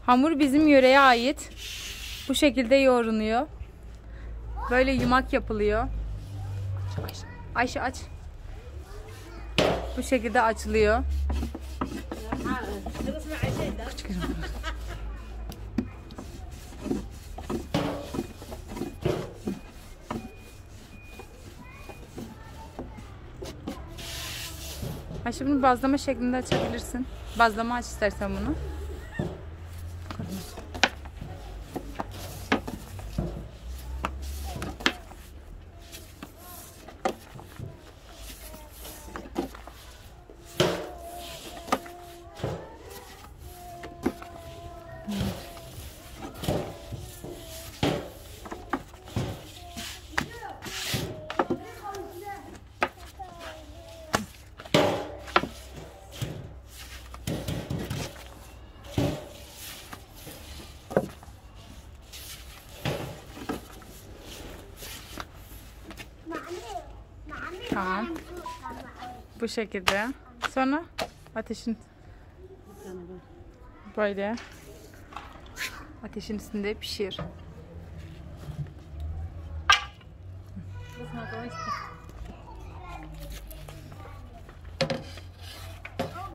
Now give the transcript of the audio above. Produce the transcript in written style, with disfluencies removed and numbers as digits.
Hamur bizim yöreye ait. Bu şekilde yoğruluyor. Böyle yumak yapılıyor. Ayşe aç. Bu şekilde açılıyor. Ayşe bunu bazlama şeklinde açabilirsin. Bazlama aç istersen bunu. Tamam. Bu şekilde. Sonra ateşin böyle ateşin üstünde pişir.